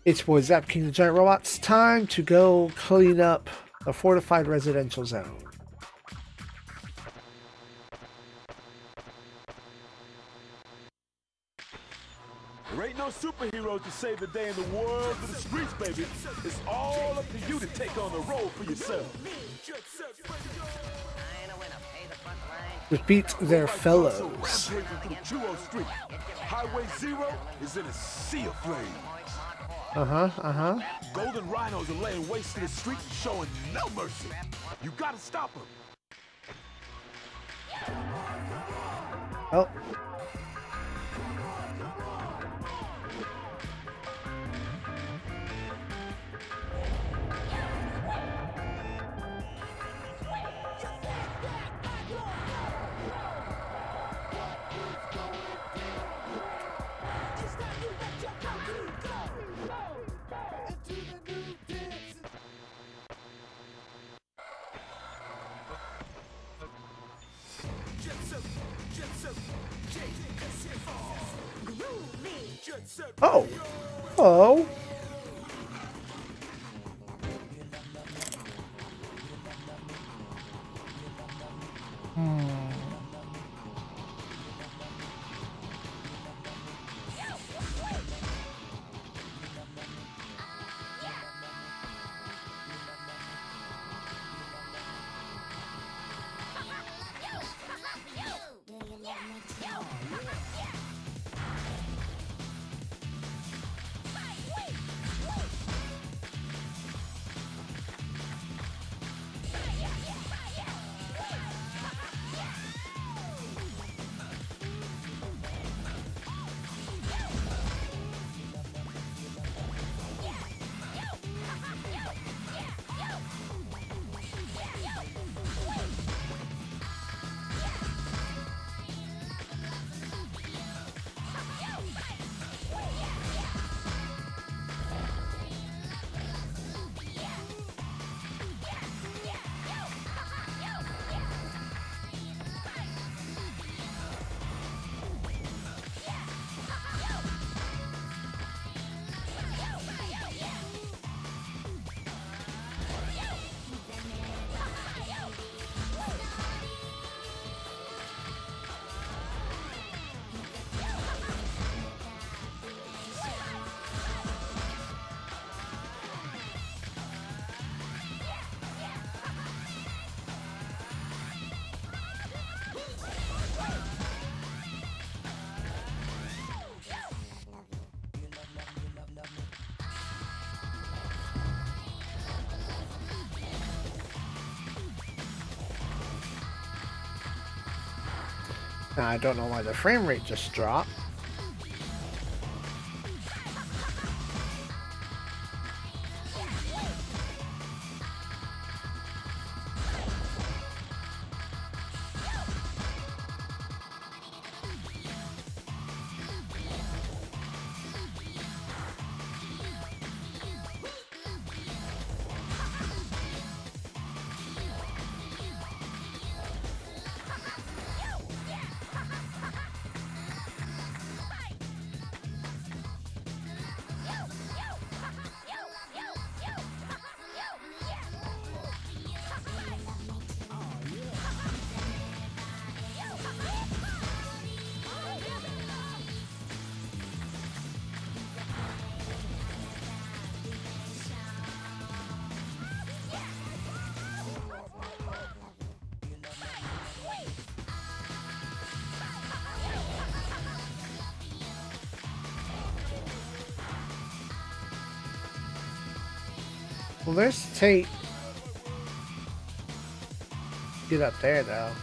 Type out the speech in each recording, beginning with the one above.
It's boy Zap King the Giant Robots. Time to go clean up a fortified residential zone. There ain't no superheroes to save the day in the world of the streets, baby. It's all up to you to take on the role for yourself. Defeat their fellows. Highway 0 is in a sea of flames. Golden rhinos are laying waste to the street, showing no mercy. You gotta stop them. Oh. Oh. Oh. Now, I don't know why the frame rate just dropped. Well, there's Tate. Get up there, though.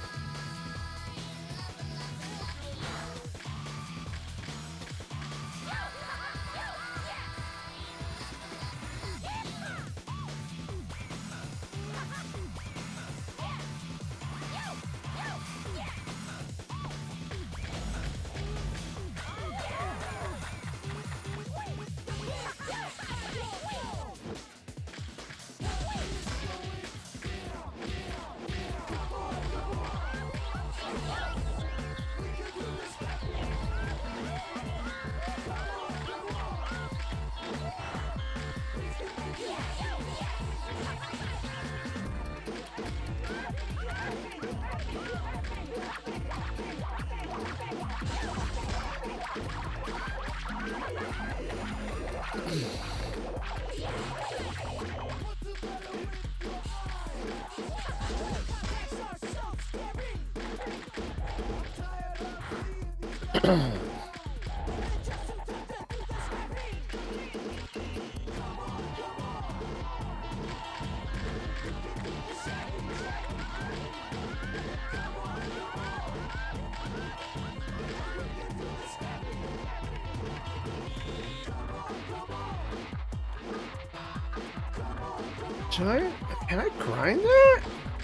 Can I grind that?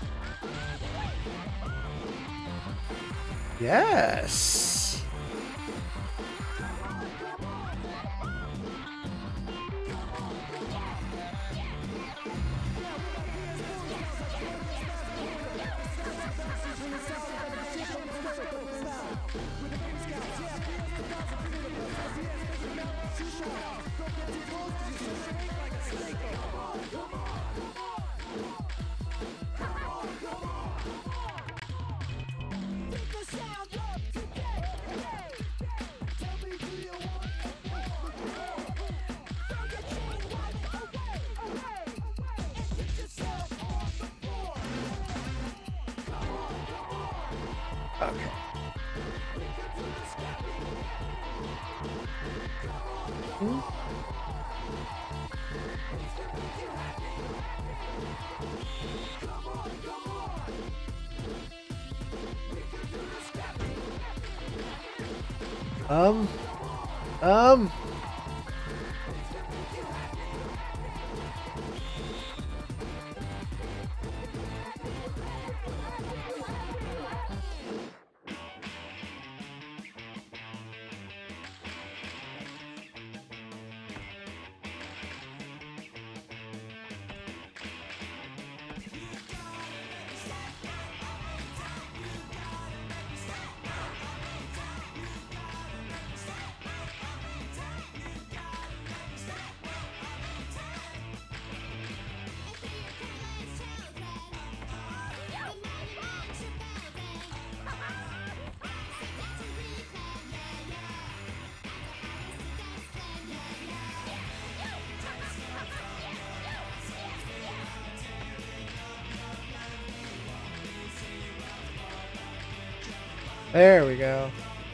Yes. Okay. Um. There we go.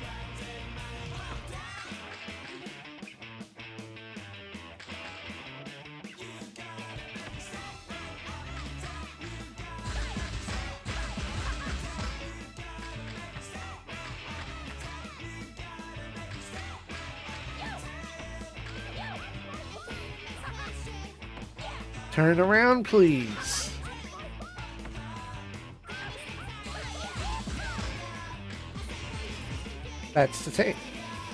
Turn around, please. That's the tape.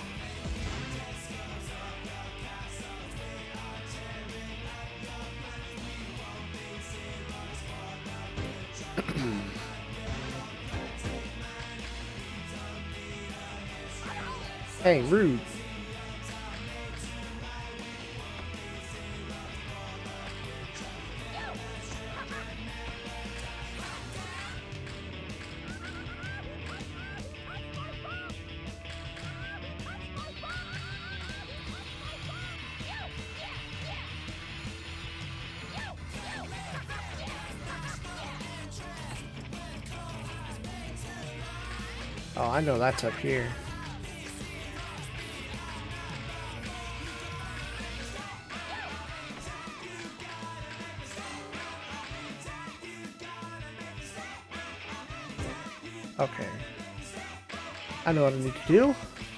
Hey, rude. Oh, I know that's up here. Okay. I know what I need to do.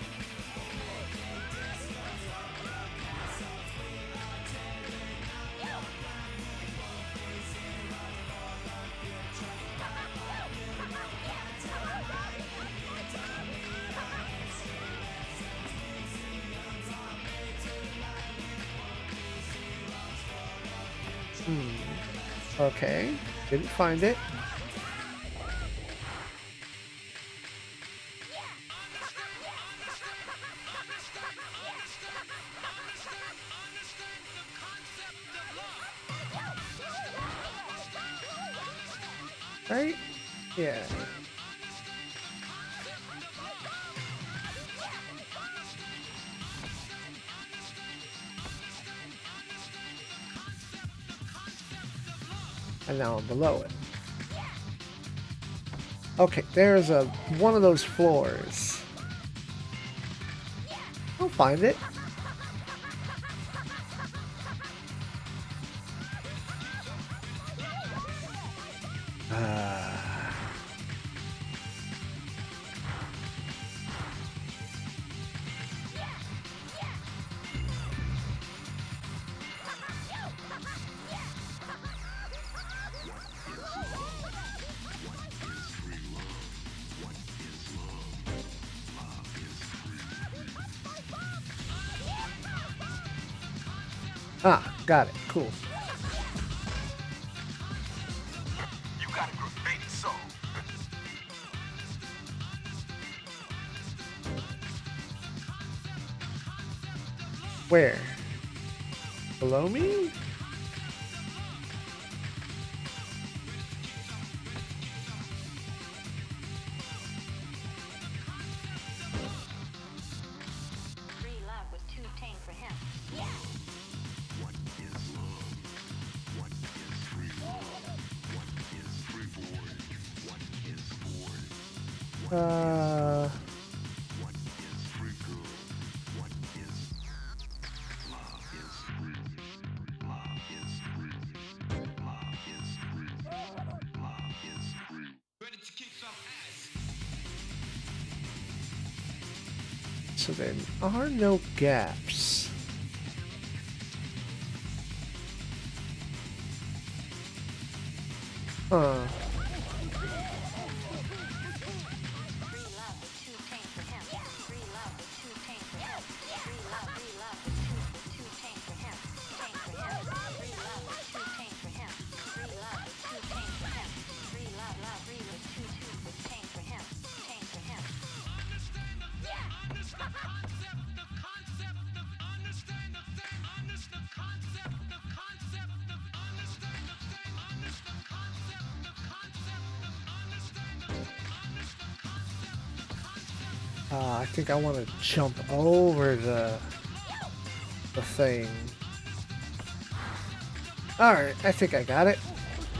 Okay, didn't find it. Right? Yeah. And now I'm below it. Okay, there's one of those floors. I'll find it. Ah, got it. Cool. You got a graffiti song. Where? Below me? So there are no gaps. Huh. I think I want to jump over the thing. Alright, I think I got it.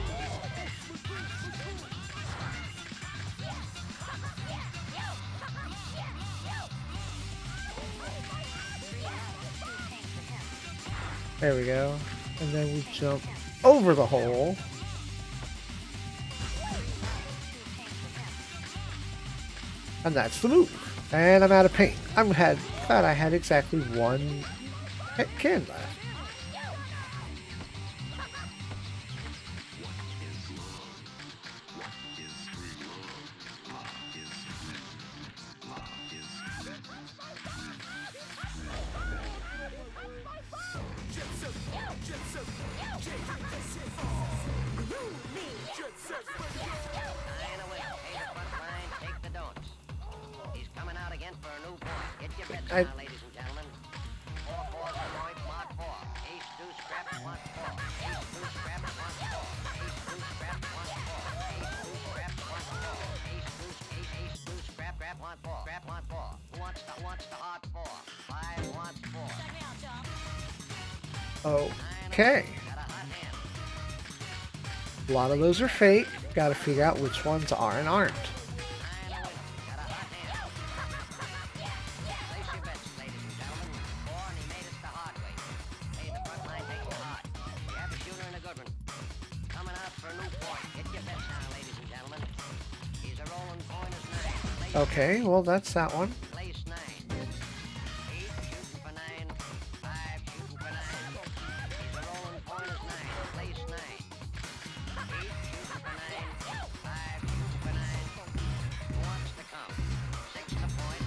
There we go. And then we jump over the hole. And that's the move. And I'm out of paint. I'm glad I had exactly one can left. Ladies and gentlemen, 4-4 point, mark 4. Ace, deuce, scrap, 1-4. Ace, deuce, scrap, 1-4. Ace, deuce, scrap, 1-4. Ace, deuce, scrap, 1-4. Ace, deuce, ace, deuce, scrap, 1-4. Scrap, 1-4. Who wants the hard 4? 5 wants 4. Okay. A lot of those are fake. Got to figure out which ones are and aren't. Okay, well that's that one. Place 9. 8 shooting for 9. 5 shooting for 9. He's a rolling point is 9. Place 9. 8 shooting for 9. 5 shooting for 9. Who wants to come? 6 to point.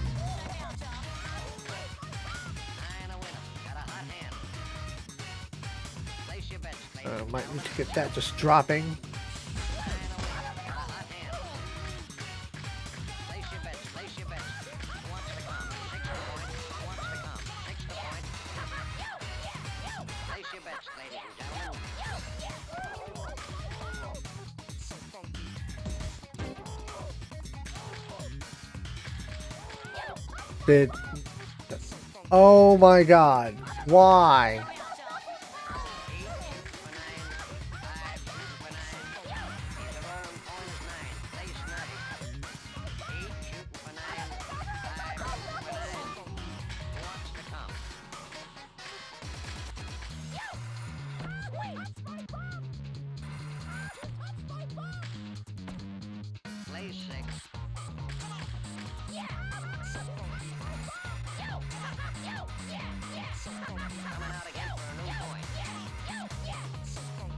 9 a winner. Got a hot hand. Place your bets. Might need to get that just dropping. Oh my god. Why?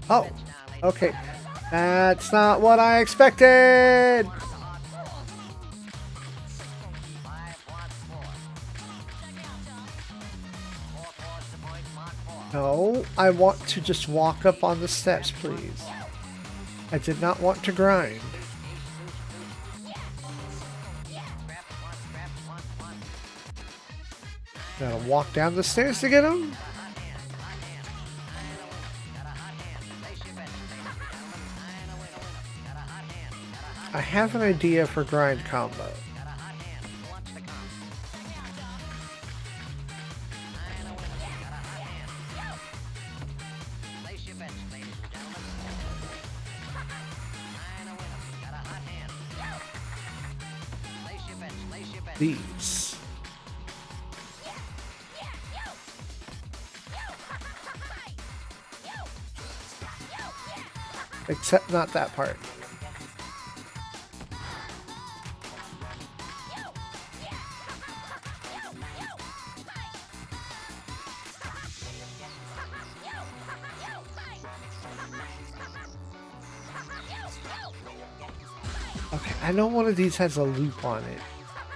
Oh, okay. That's not what I expected! No, I want to just walk up on the steps, please. I did not want to grind. Gotta walk down the stairs to get him? I have an idea for grind combo. These. Except not that part. Okay, I know one of these has a loop on it.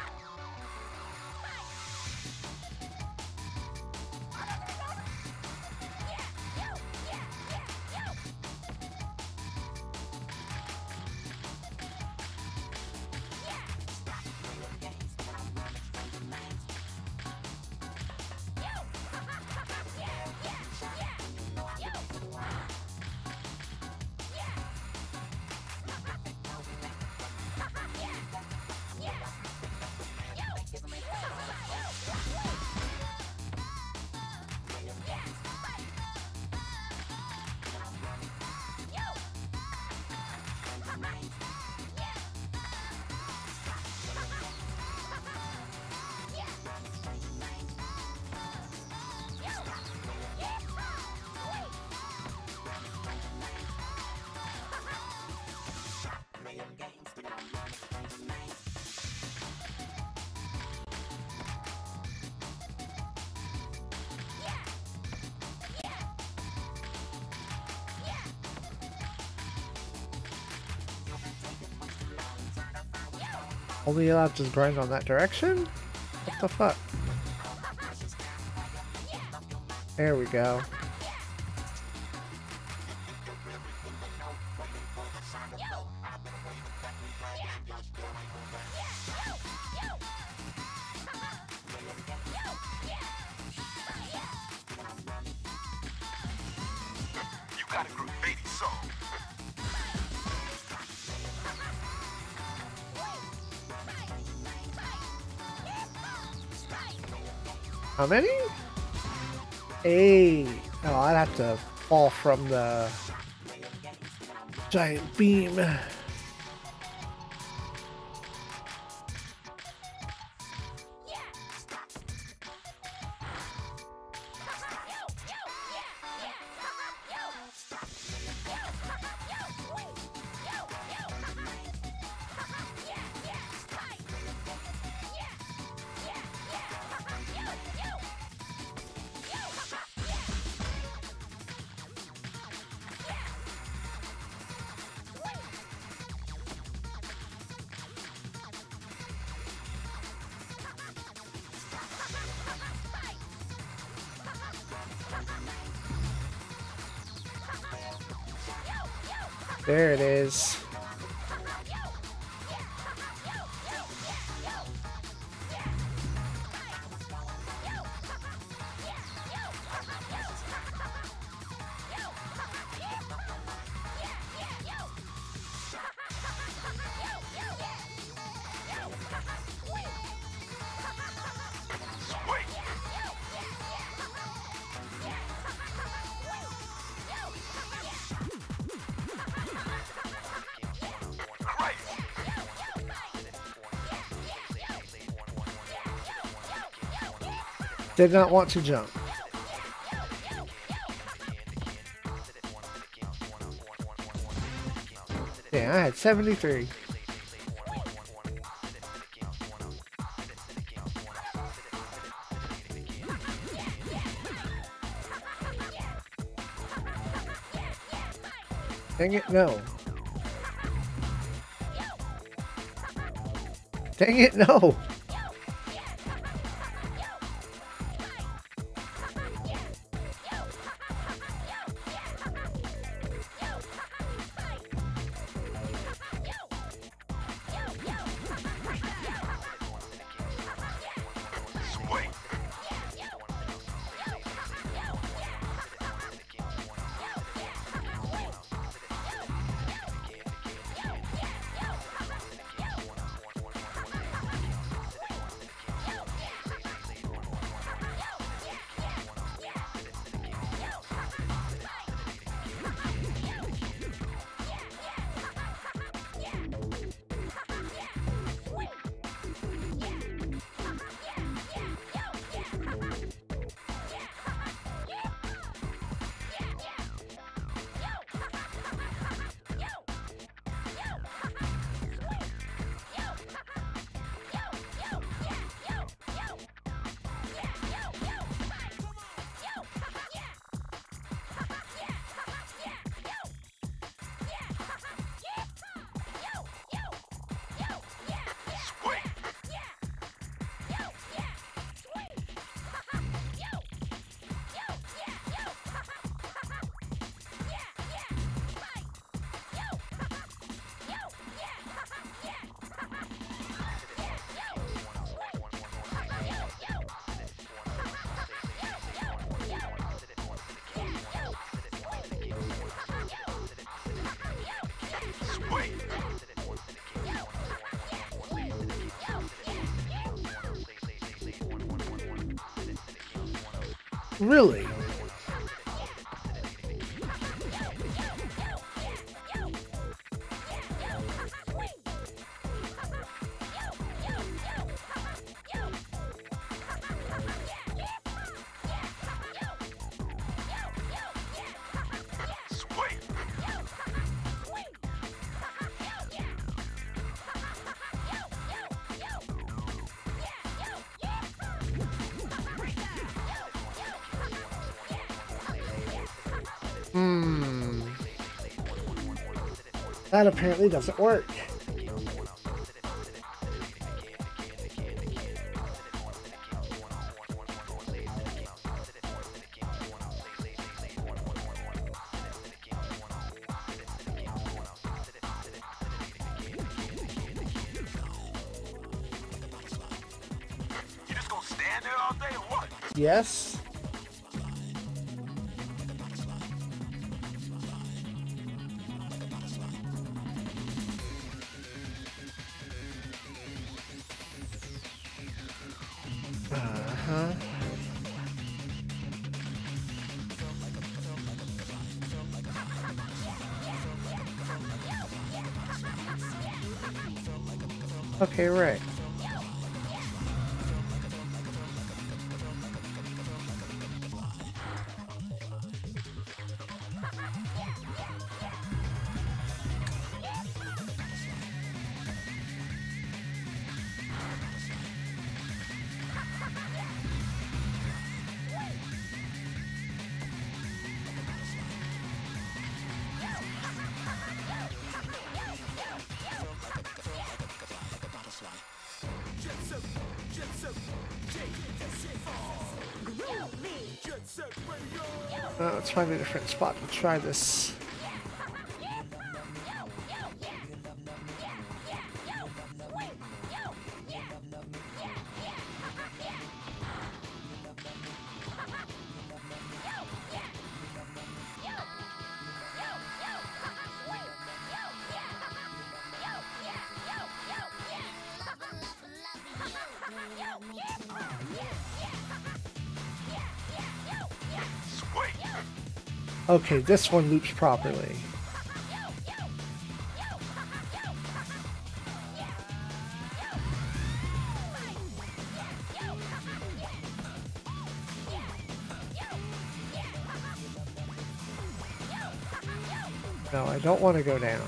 Only allowed to grind on that direction? What the fuck? There we go. You got a graffiti song. How many? 8. Oh, I'd have to fall from the giant beam. There it is. Did not want to jump. Yeah, I had 73. Dang it, no. Dang it, no. Really? That apparently doesn't work. You just gonna stand there all day or what? Yes. Okay, right. Let's find a different spot to try this. Okay, this one loops properly. No, I don't want to go down.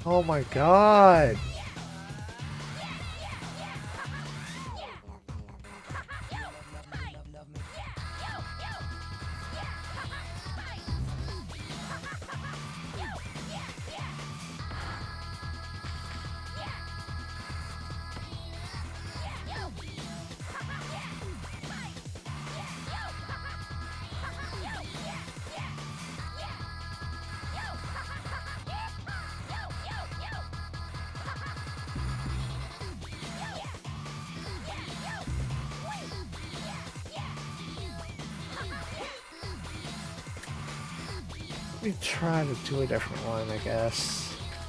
Oh my god. Let me try to do a different one, I guess.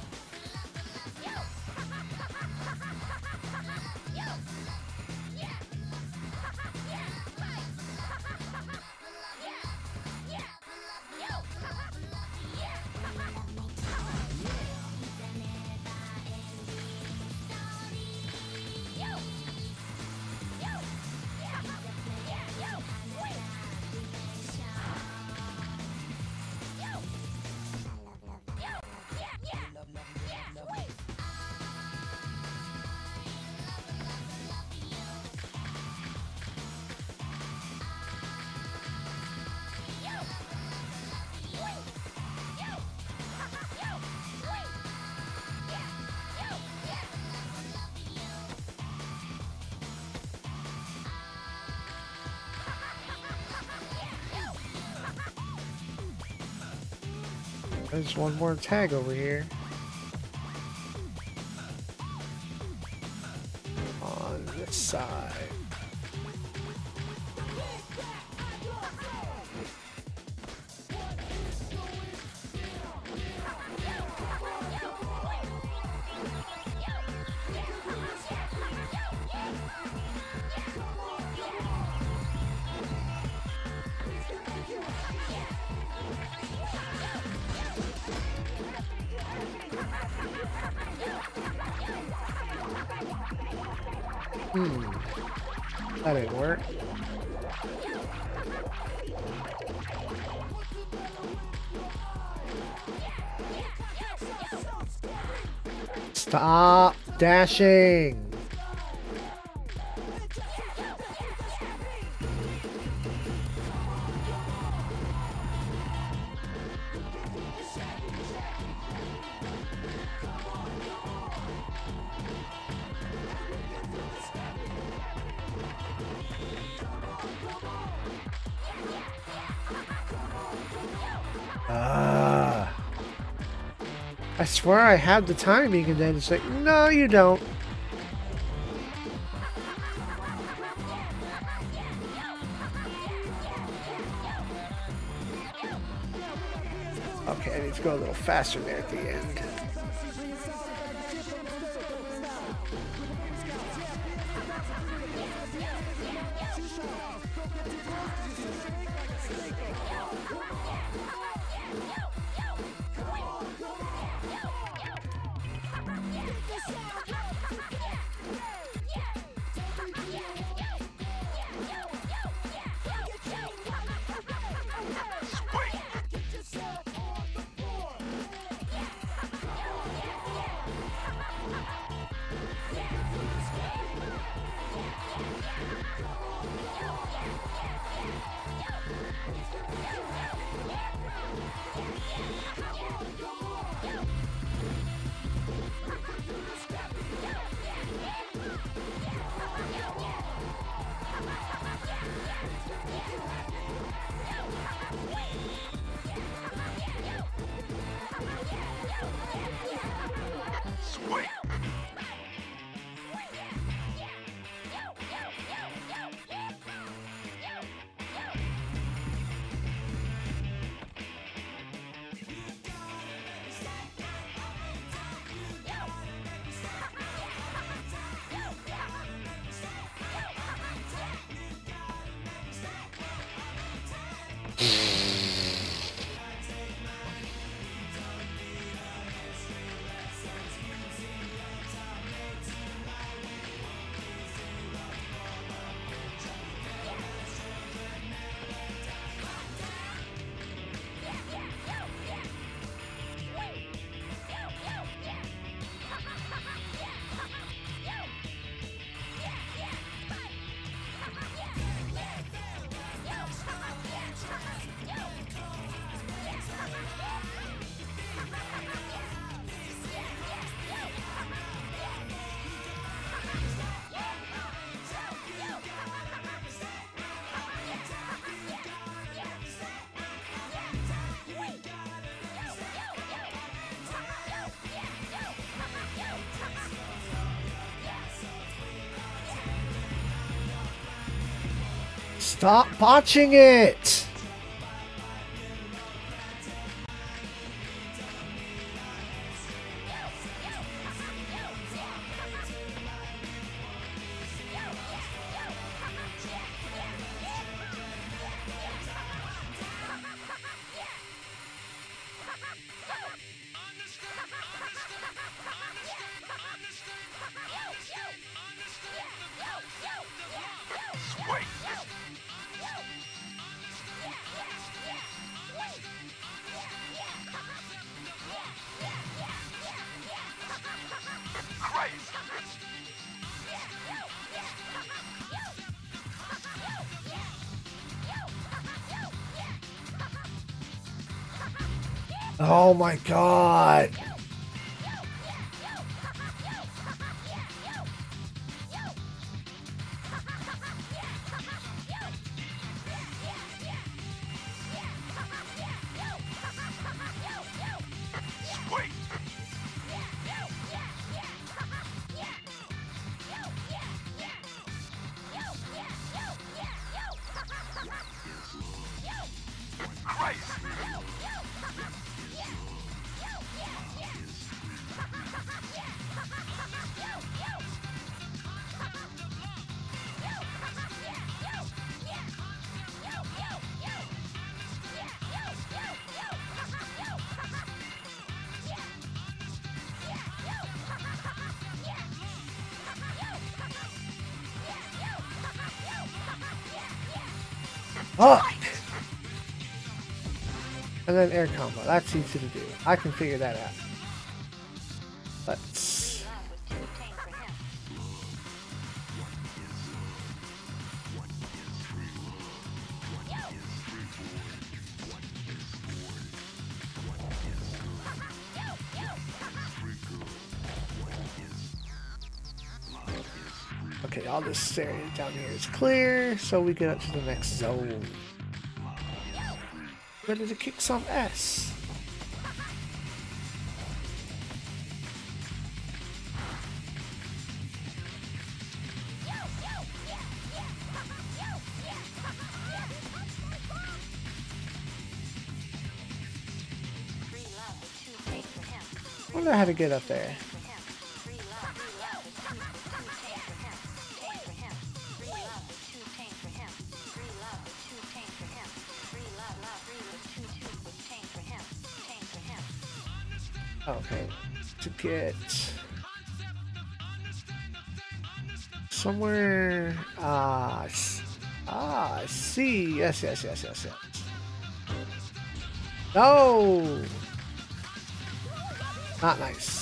There's one more tag over here. On this side. That didn't work. Stop dashing. I swear I have the timing, and then it's like, no, you don't. Okay, I need to go a little faster there at the end. Stop botching it! Oh my god! Fuck! And then air combo. That's easy to do. I can figure that out. Let's... Okay, all this area down here is clear, so we get up to the next zone. Ready to kick some ass. I wonder how to get up there. Okay, to get somewhere, I see, yes. No! Not nice.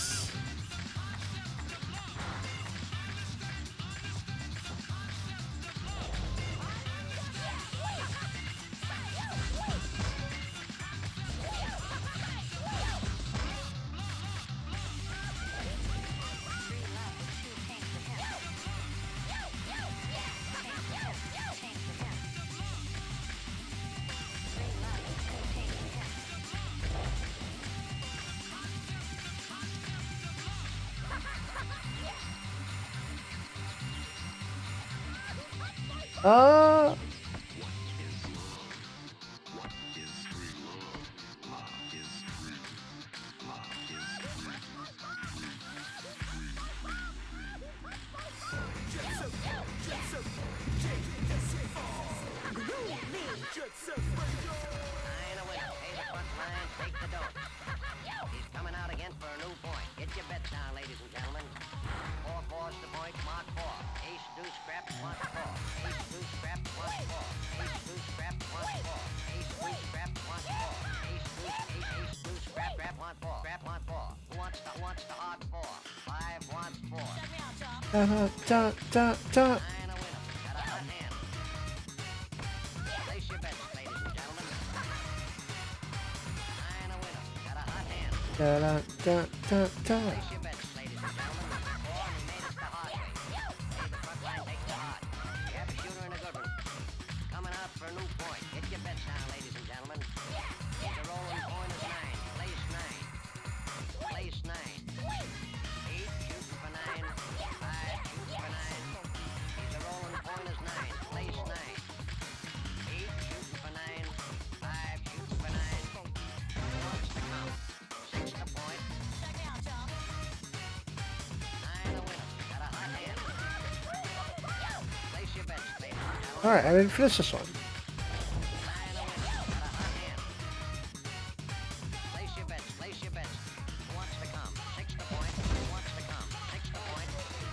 Da. Alright, I didn't finish this one. Place your bets, place your bets. Who wants to come? 6 the point. Who wants to come? 6 the point.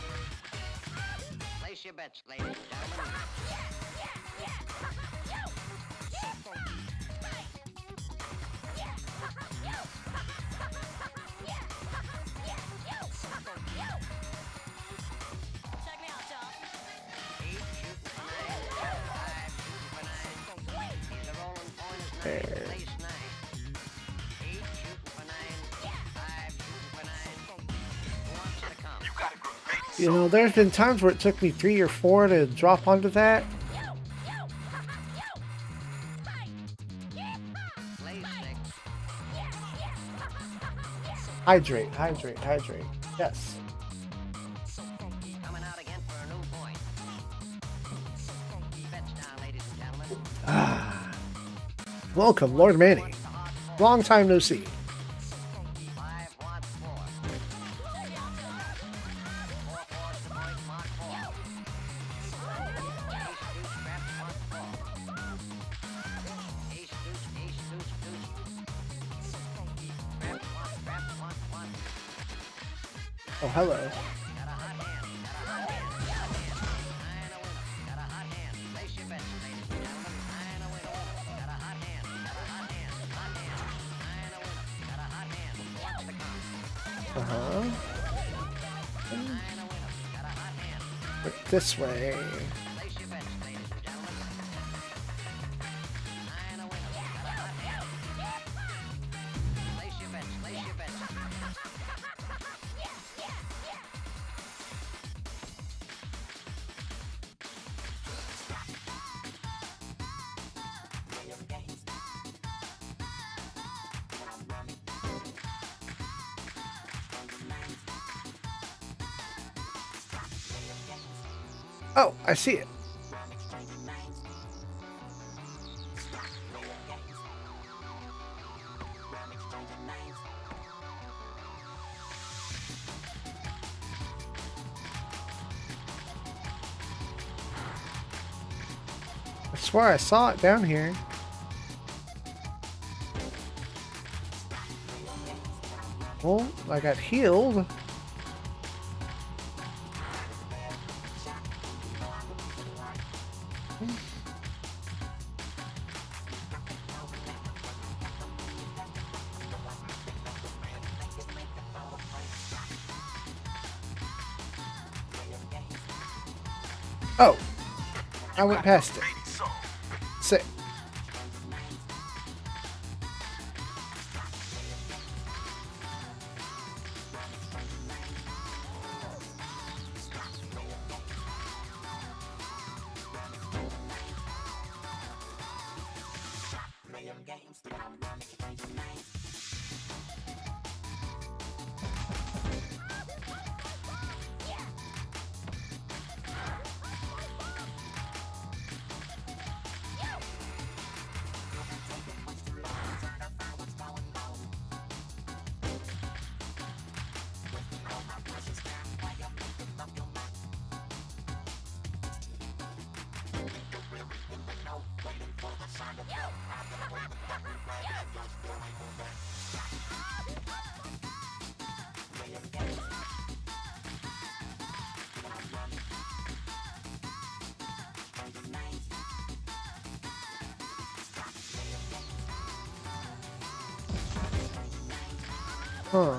Place your bets, ladies and gentlemen. You know, there's been times where it took me 3 or 4 to drop onto that. Hydrate, hydrate, hydrate. Yes. Coming out again for a new point. Bets down, ladies and gentlemen. Ah. Welcome, Lord Manny. Long time no see. 5 wants 4. 4 fours the point, mark 4. Ace deuce, scrap 1. Ace deuce, ace deuce, deuce. Scrap 1, scrap 1, 1. Oh, hello. Got a hot hand, got a hot hand, got a hot hand. Nine a winner, got a hot hand. Place your bets, ladies and gentlemen. Nine a winner, got a hot hand, got a hot hand, hot hand. Nine a winner, got a hot hand. Who wants to come? Uh-huh. Nine a winner, got a hot hand. This way. Place your bets, ladies and gentlemen. Nine a winner, got a hot hand. Place your bets, place your bets. Oh, I see it. I swear I saw it down here. Well, I got healed. Oh, I went past it. Sick. Huh.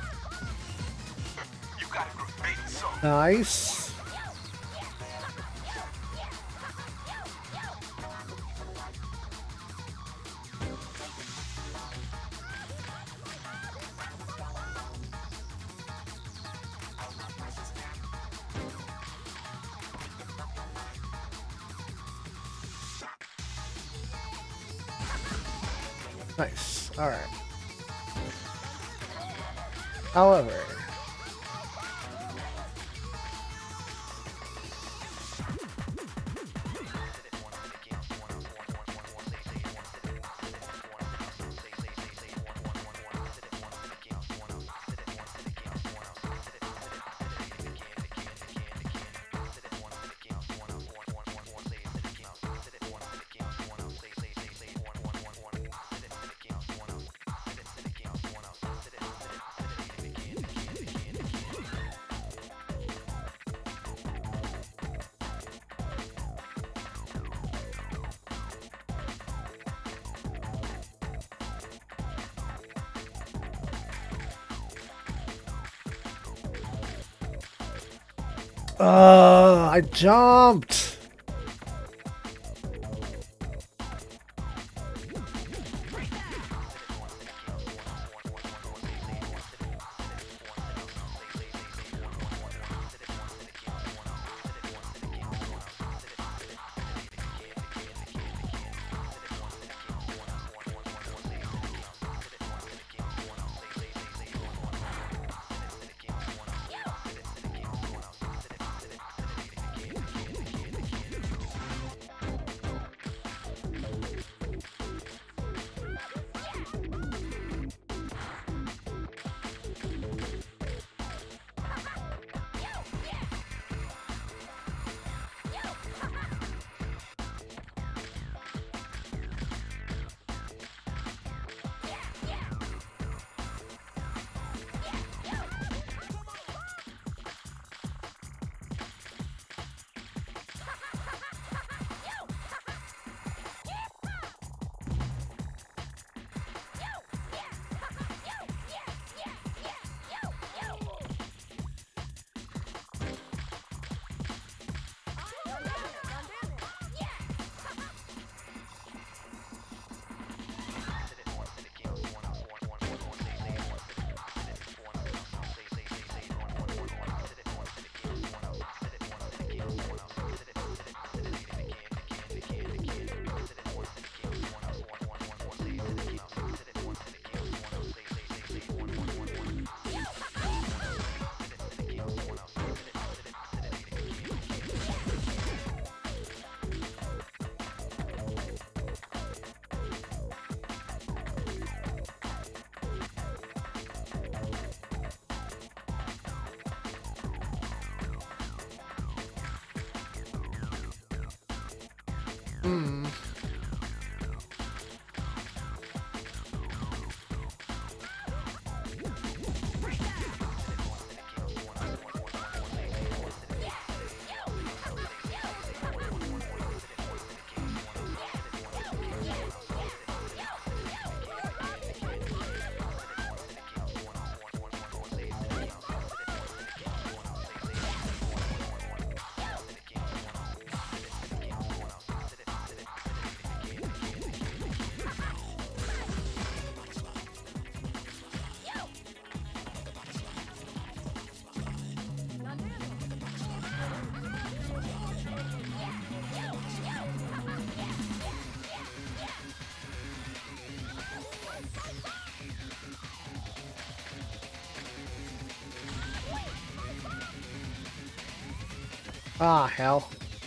Nice. Nice. Alright. However... I jumped! Ah, hell.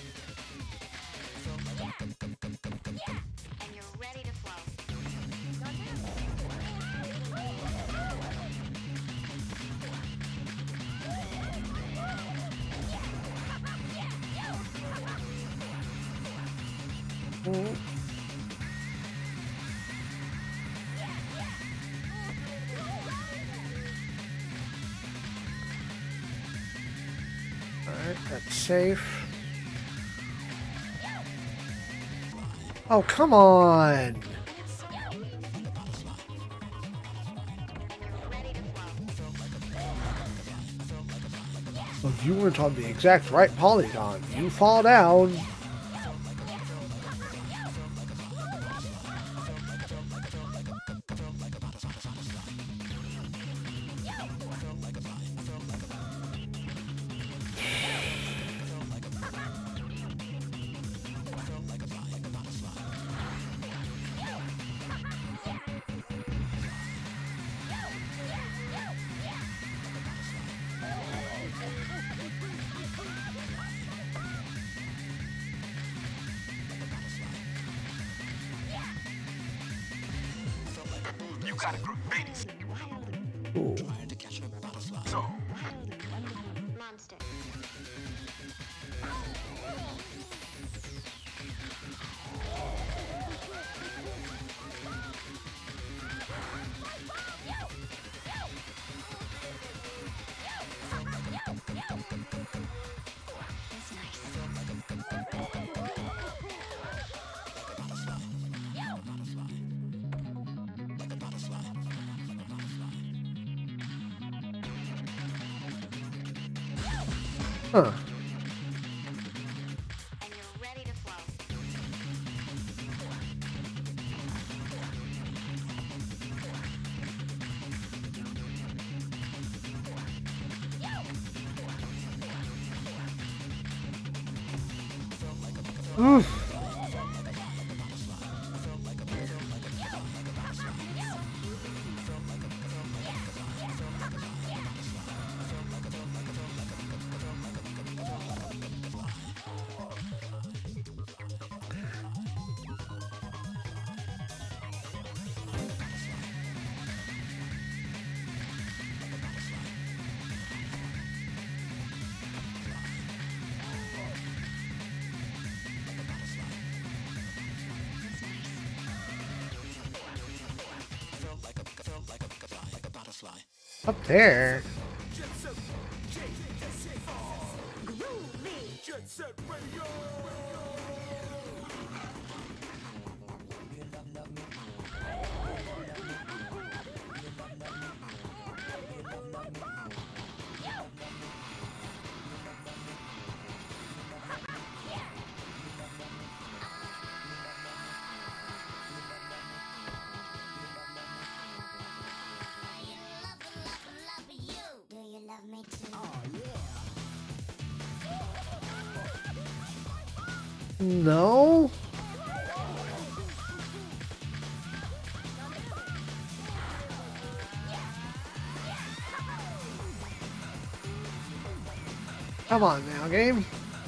And you're ready to flow. Alright, that's safe. Oh, come on! Well, you weren't on the exact right polygon. You fall down. You got a graffiti. Ooh. So, Monster. Huh. And you're ready to flow. Oof. Up there. Jet Set Radio. Do you love me too? No. Come on now, game.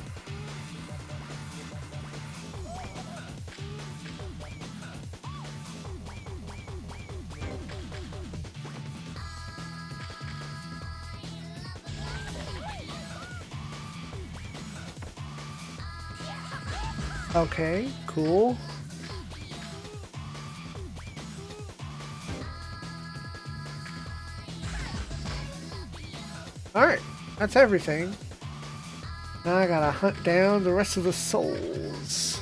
Okay, cool. Alright, that's everything. Now I gotta hunt down the rest of the souls.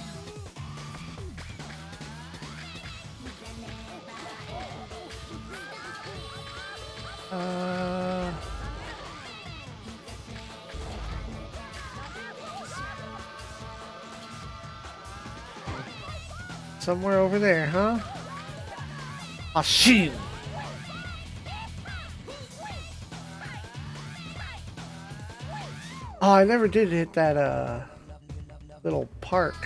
Somewhere over there, huh? Ashin! Oh, I never did hit that, little park.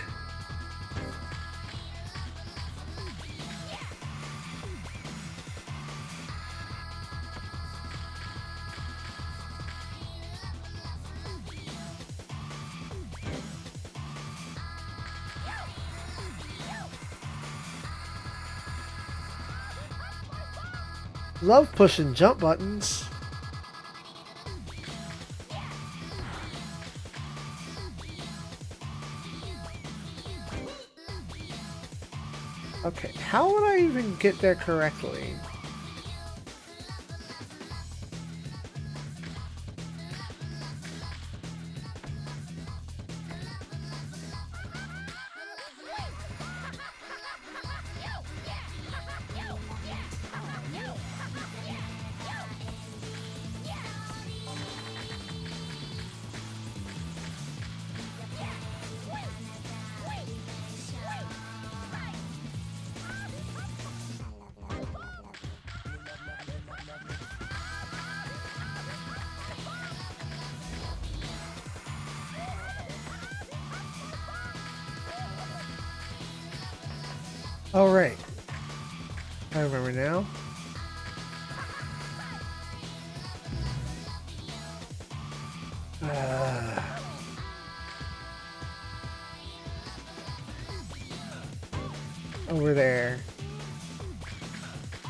Love pushing jump buttons. Okay, how would I even get there correctly? Oh, right. I remember now. Over there.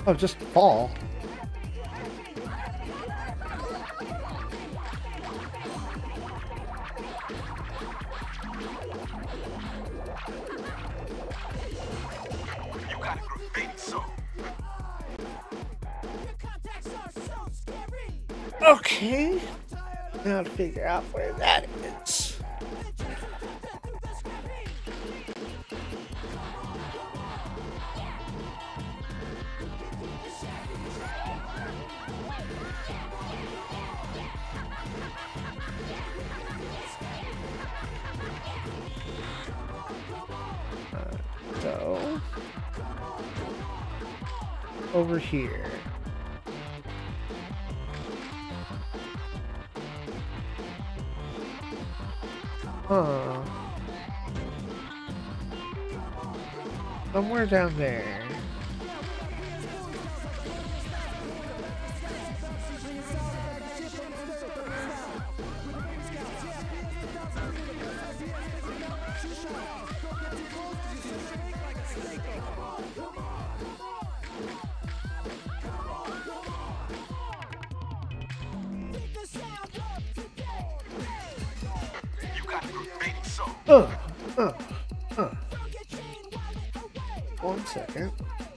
Oh, just fall. You got a graffiti song. Okay. Now to figure out where that is. So over here. Huh. Somewhere down there. Uh. 1 second.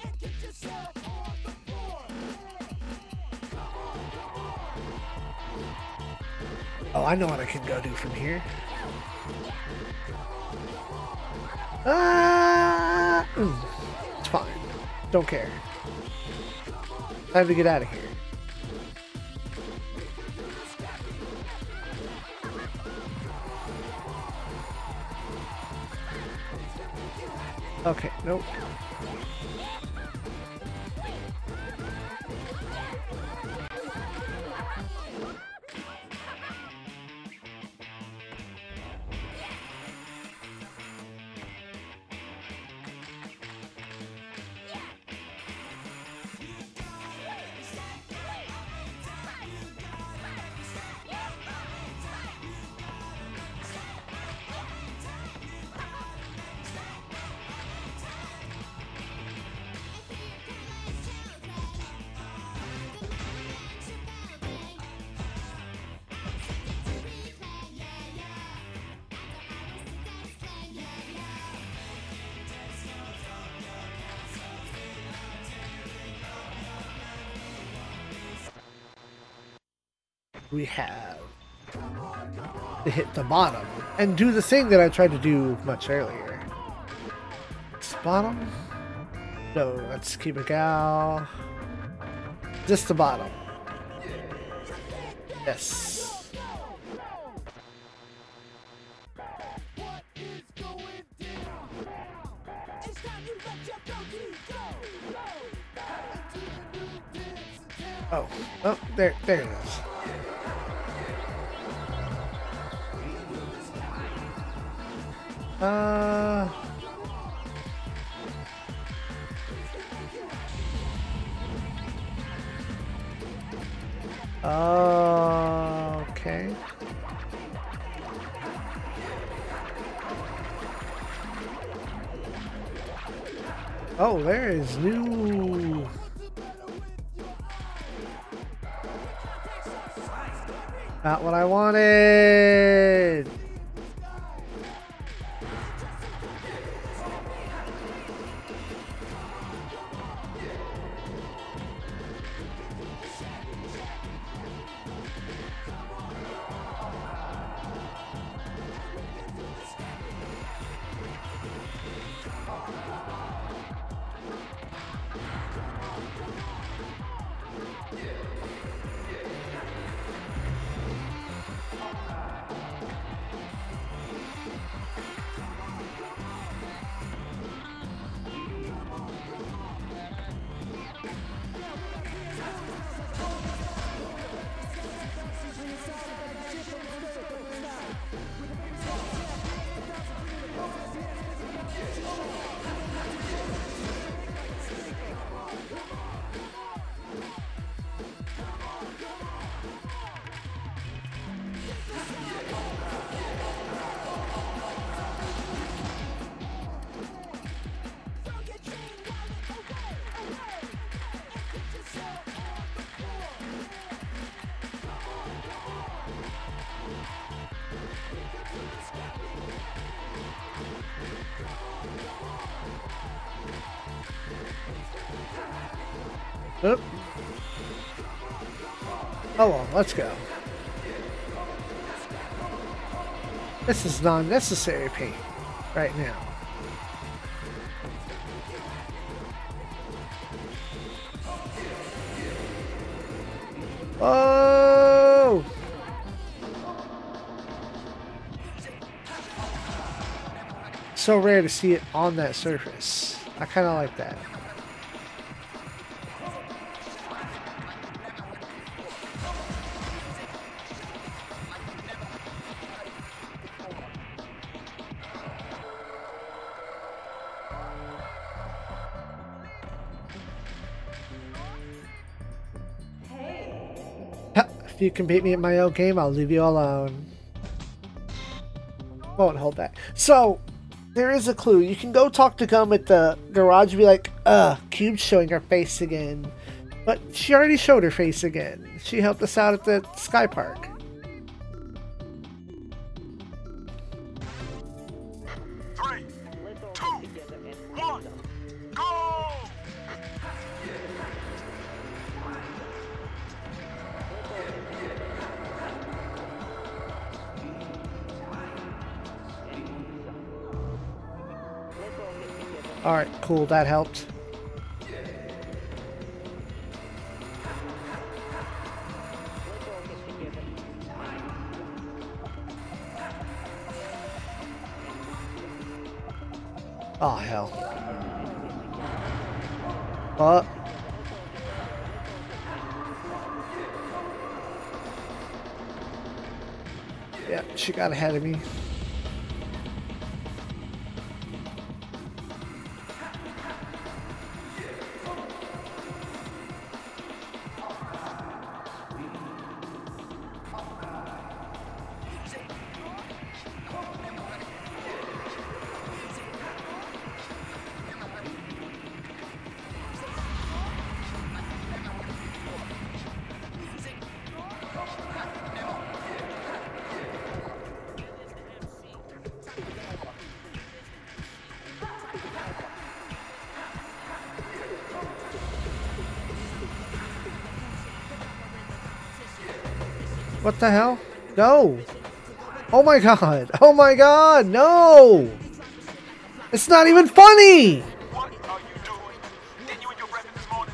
Oh, I know what I can go do from here. It's fine. Don't care. Time to get out of here. Okay, nope. We have to hit the bottom and do the thing that I tried to do much earlier. It's bottom? No, let's keep it gal. Just the bottom. Yes. Oh, there it is. Okay. Oh, there is new. Not what I wanted. Oop. Oh well, let's go. This is non-necessary pain right now. Oh! So rare to see it on that surface. I kind of like that. If you can beat me at my own game, I'll leave you alone. Won't hold back. So, there is a clue. You can go talk to Gum at the garage and be like, Cube's showing her face again. But she already showed her face again. She helped us out at the Sky Park. Three, two, one, go! Alright, cool. That helped. Oh, hell. What? Yeah, she got ahead of me. What the hell? No! Oh my god! Oh my god! No! It's not even funny! What are you doing? Didn't you eat your breakfast this morning?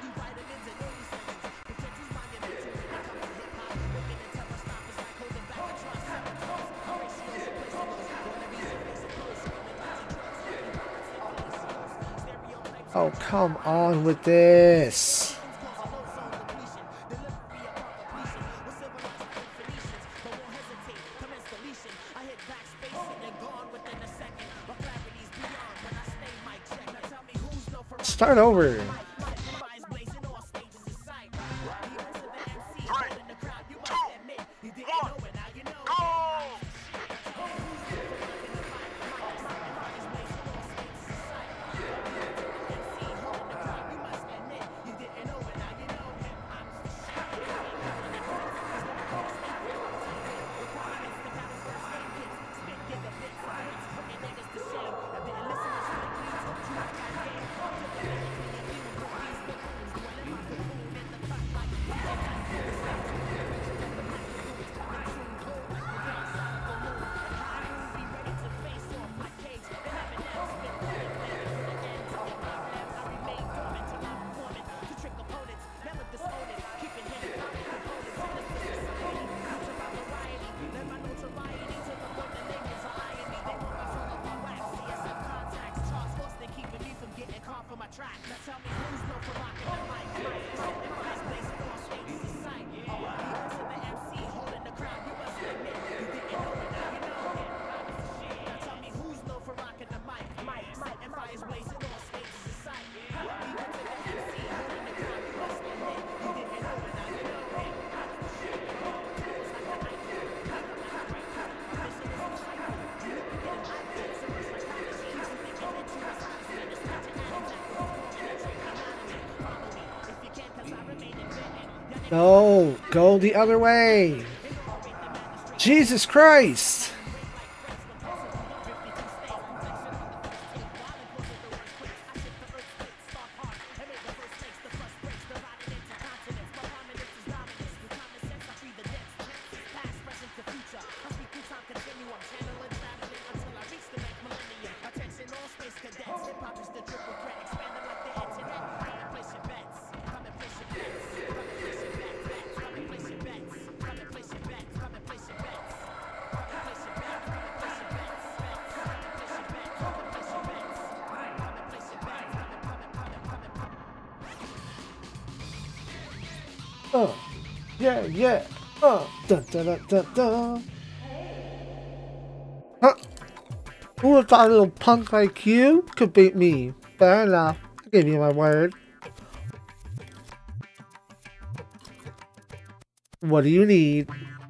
Oh, come on with this. Start over. No, go the other way. Jesus Christ. yeah. Dun, dun, dun, dun, dun. Huh. Who would thought a little punk like you could beat me? Fair enough. I gave you my word. What do you need?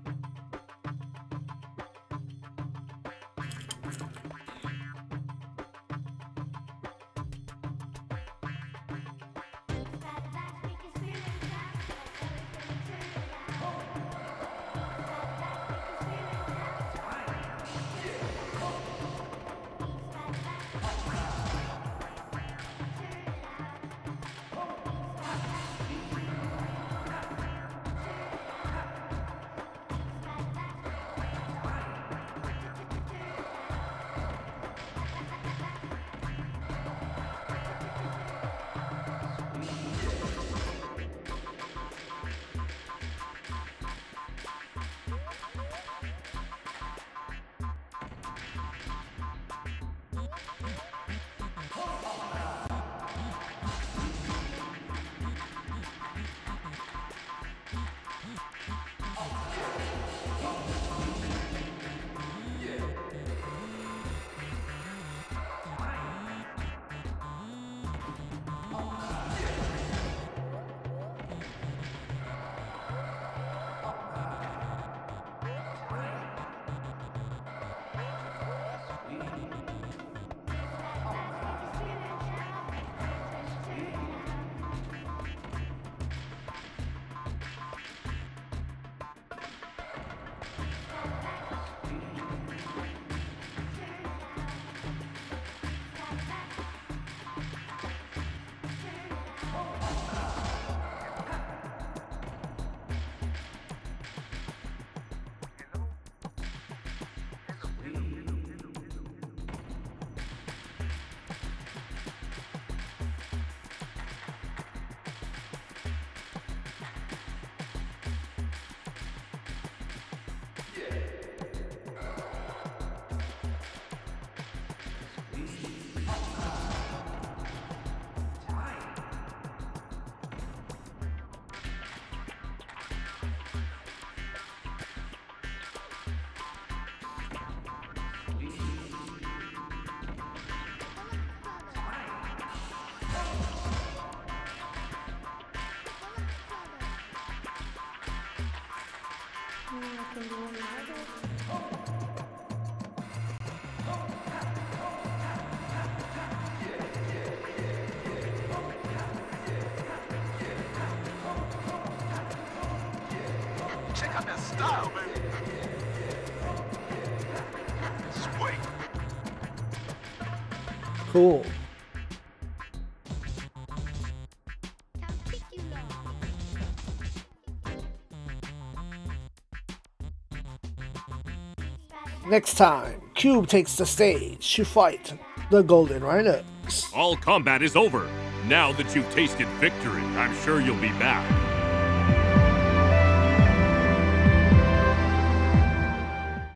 Check out that style, baby. Sweet. Cool. Next time, Cube takes the stage to fight the Golden Rhinos. All combat is over. Now that you've tasted victory, I'm sure you'll be back.